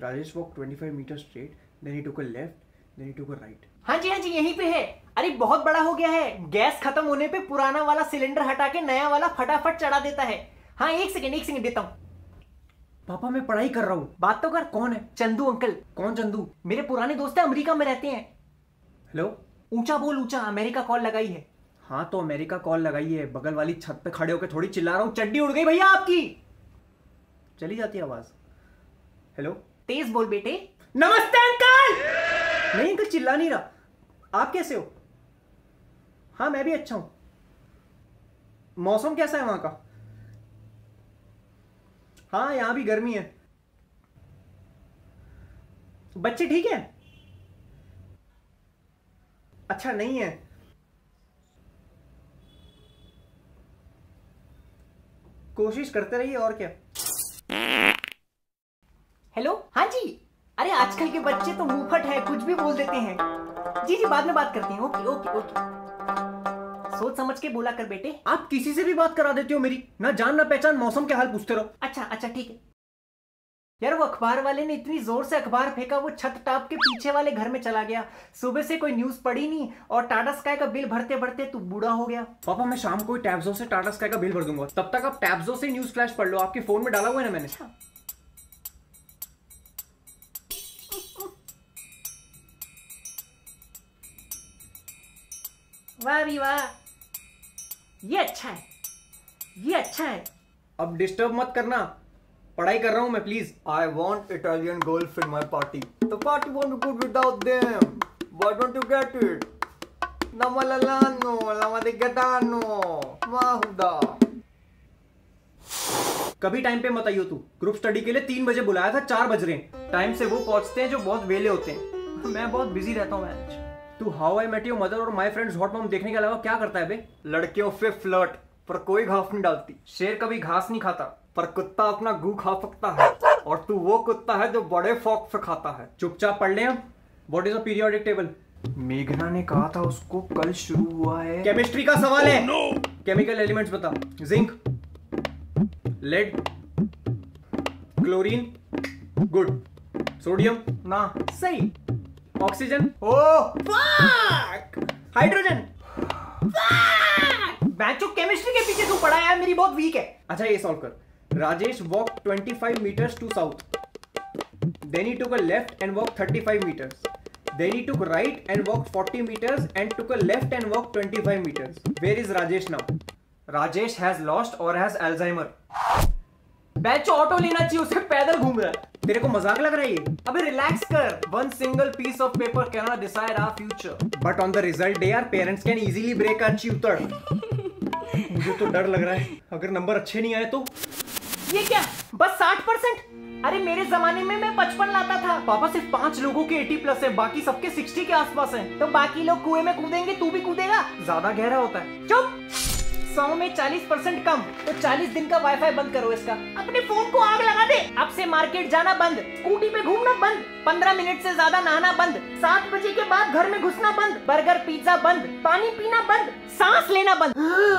Rajesh walk 25 metre straight, then he took a left, then he took a right. हाँ जी यहीं पे है। अरे बहुत बड़ा हो गया है, गैस खत्म होने पे पुराना वाला सिलेंडर हटा के नया वाला फटाफट चढ़ा देता है। हाँ एक सेकंड देता हूँ। पापा मैं पढ़ाई कर रहा हूँ। बात तो कर। कौन है? चंदू अंकल। कौन चंदू? मेरे पुराने दोस्त है, अमेरिका में रहते हैं। हेलो। ऊंचा बोल, ऊंचा। अमेरिका कॉल लगाई है। हाँ तो अमेरिका कॉल लगाई है, बगल वाली छत पे खड़े होकर थोड़ी चिल्ला रहा हूँ। चड्डी उड़ गई भैया आपकी। चली जाती है आवाज। हेलो। तेज बोल बेटे। नमस्ते अंकल। नहीं अंकल चिल्ला नहीं रहा। आप कैसे हो? हाँ मैं भी अच्छा हूं। मौसम कैसा है वहां का? हाँ यहां भी गर्मी है। बच्चे ठीक है? अच्छा नहीं है। कोशिश करते रहिए और क्या। हेलो। हाँ जी। अरे आजकल के बच्चे तो मुंहफट है, कुछ भी बोल देते हैं। जी बाद में बात करते हैं। ओके। सोच समझ के बोला कर बेटे। आप किसी से भी बात करा देते हो मेरी, ना जान ना पहचान, मौसम के हाल पूछते रहो। अच्छा ठीक है। यार वो अखबार वाले ने इतनी जोर से अखबार फेंका, वो छत टाप के पीछे वाले घर में चला गया। सुबह से कोई न्यूज पढ़ी नहीं और टाटा स्काई का बिल भरते भरते तू बूढ़ा हो गया। पापा मैं शाम को टैब्सो से टाटा स्काई का बिल भर दूंगा, तब तक आप टैब्सो से न्यूज फ्लैश पढ़ लो। आपके फोन में डाला हुआ है ना मैंने। वाह भी वाह, ये अच्छा है। अब डिस्टर्ब मत करना, पढ़ाई कर रहा हूं मैं please. I want Italian golf in my party. The party won't be good without them. Why don't you get it? Namalalano, lamadiggatano, mahuda. कभी टाइम पे मत आइयो तू। ग्रुप स्टडी के लिए 3 बजे बुलाया था, 4 बज रहे हैं। टाइम से वो पहुंचते हैं जो बहुत वेले होते हैं। मैं बहुत बिजी रहता हूँ मैच। तू how I met your mother और माय फ्रेंड्स हॉट मॉम देखने के अलावा क्या करता है बे? लड़कियों से फ्लर्ट, पर कोई घास नहीं डालती। शेर कभी घास नहीं खाता, पर कुत्ता अपना गू खा सकता है, और तू वो कुत्ता है जो बड़े फॉक्स से खाता है। चुपचाप पढ़ ले। हम what is a periodic table? मेघना ने कहा था उसको कल शुरू हुआ है। केमिस्ट्री का सवाल है। केमिकल एलिमेंट्स बता। Zinc, lead, chlorine, good. Sodium ना सही। Oxygen, hydrogen. बैचो केमिस्ट्री के पीछे तू पढ़ा यार, मेरी बहुत वीक है। अच्छा ये सॉल्व कर। Rajesh walk 25 meters to south, then he took a left and walked 35 meters, then he took right and walked 40 meters and took a left and walked 25 meters. Where is Rajesh now? Rajesh has lost or has Alzheimer. बैचो auto लेना चाहिए उसे, पैदल घूम रहा है। तेरे को मजाक लग रहा है ये? अबे रिलैक्स कर। One single piece of paper cannot decide our future. But on the result day our parents can easily break our tutor. मुझे तो डर लग रहा है, अगर नंबर अच्छे नहीं आए तो। ये क्या, बस 60%? अरे मेरे जमाने में मैं 55 लाता था। पापा सिर्फ 5 लोगों के 80+ है, बाकी सबके 60 के आसपास है। तो बाकी लोग कुएं में कूदेंगे, तू भी कूदेगा? ज्यादा गहरा होता है। चुप। 100 में 40% कम, तो 40 दिन का वाईफाई बंद करो इसका। अपने फोन को आग लगा दे। अब से मार्केट जाना बंद, स्कूटी पे घूमना बंद, 15 मिनट से ज्यादा नहाना बंद, 7 बजे के बाद घर में घुसना बंद, बर्गर पिज्जा बंद, पानी पीना बंद, सांस लेना बंद।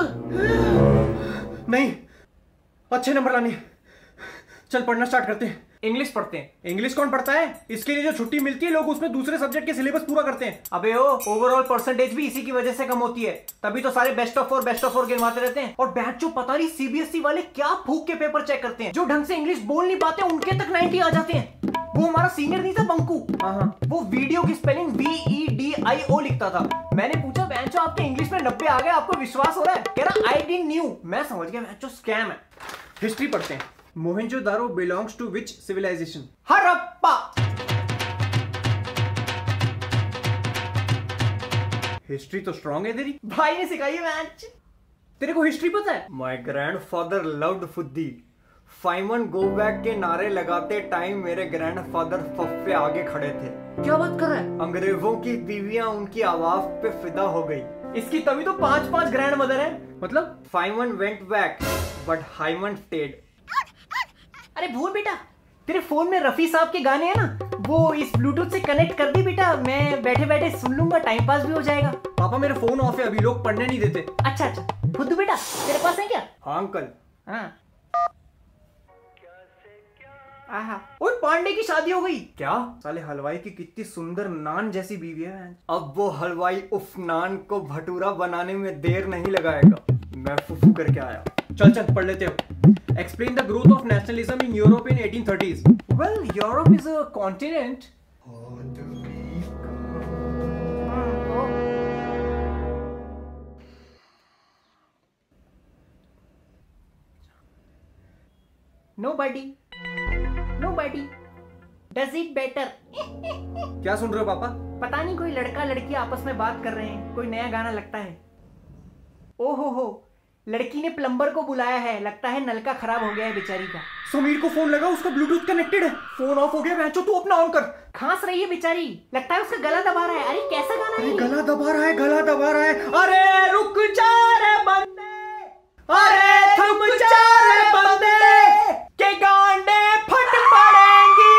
नहीं, अच्छे नंबर लाने। चल पढ़ना स्टार्ट करते हैं। इंग्लिश पढ़ते हैं। इंग्लिश कौन पढ़ता है? इसके लिए जो छुट्टी मिलती है लोग उसमें दूसरे सब्जेक्ट के सिलेबस पूरा करते हैं। अबे ओ, ओवरऑल परसेंटेज भी इसी की वजह से कम होती है, तभी तो सारे बेस्ट ऑफ 4 गिनवाते रहते हैं। और बैच जो पता नहीं सीबीएसई वाले क्या फूक के पेपर चेक करते हैं, जो ढंग से इंग्लिश बोल नहीं पाते उनके तक 90 आ जाते हैं। वो हमारा सीनियर नहीं था बंकू? हाँ। वो वीडियो की स्पेलिंग VEDIO लिखता था। मैंने पूछा बैचो आपके इंग्लिश में 90 आ गए, आपको विश्वास हो रहा है? कह रहा आई डिडंट न्यू। मैं समझ गया बैचो स्कैम है। हिस्ट्री पढ़ते हैं। Mohenjodaro belongs to which civilisation? Harappa. History तो स्ट्रांग है तेरी। भाई ने सिखाई है मैच। तेरे को हिस्ट्री पता है? My grandfather loved फुद्दी। फाइमन गो बैक के नारे लगाते टाइम मेरे ग्रैंडफादर फफ्फे आगे खड़े थे। क्या बात कर रहा है? अंग्रेजों की बीवियां उनकी आवाज पे फिदा हो गई। इसकी तभी तो 5 ग्रैंड मदर है। मतलब फाइमन went back but hymen stayed. अरे भूल बेटा, तेरे फोन में रफी साहब के गाने हैं ना, वो इस ब्लूटूथ से कनेक्ट कर दी बेटा, मैं बैठे बैठे सुन लूंगा, टाइम पास भी हो जाएगा। पापा मेरे फोन ऑफ है अभी, लोग पढ़ने नहीं देते। अच्छा खुद बेटा तेरे पास है क्या? हाँ अंकल। हाँ आहा, ओए पांडे की शादी हो गई। क्या? साले हलवाई की कितनी सुंदर नान जैसी बीवी है। अब वो हलवाई उफ नान को भटूरा बनाने में देर नहीं लगाएगा। मैं फुफू करके आया। चल चल पढ़ लेते हो। Explain the growth of nationalism in Europe in 1830s। Well, Europe is a continent. Nobody does it better। क्या सुन रहे हो पापा? पता नहीं, कोई लड़का लड़की आपस में बात कर रहे हैं, कोई नया गाना लगता है। ओहो हो, लड़की ने प्लम्बर को बुलाया है, लगता है नलका खराब हो गया है बेचारी का। समीर को फोन लगा, उसका ब्लूटूथ कनेक्टेड है। फोन ऑफ हो गया, बहनचोद तू अपना ऑन कर। खांस रही है बेचारी, लगता है उसका गला दबा रहा है। अरे कैसा गाना है? गला दबा रहा है, गला दबा रहा है। अरे रुक जा रे बंदे, अरे थम जा रे बंदे, के गांडे फट पड़ेंगी।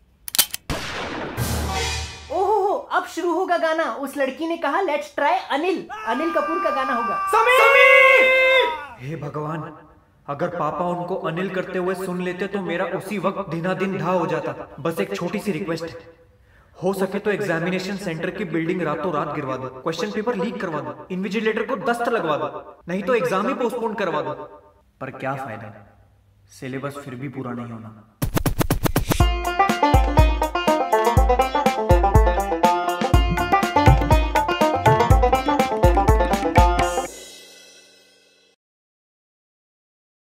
ओहो हो, अब शुरू होगा गाना। उस लड़की ने कहा लेट्स ट्राई अनिल कपूर का गाना होगा। समीर! हे भगवान, अगर पापा उनको अनिल करते हुए सुन लेते तो मेरा उसी वक्त दिना दिन ढा हो जाता। बस एक छोटी सी रिक्वेस्ट है, हो सके तो एग्जामिनेशन सेंटर की बिल्डिंग रातों रात गिरवा दो, क्वेश्चन पेपर लीक करवा दो, इन्विजिलेटर को दस्त लगवा दो, नहीं तो एग्जाम ही पोस्टपोन करवा दो। पर क्या फायदा, सिलेबस फिर भी पूरा नहीं होना।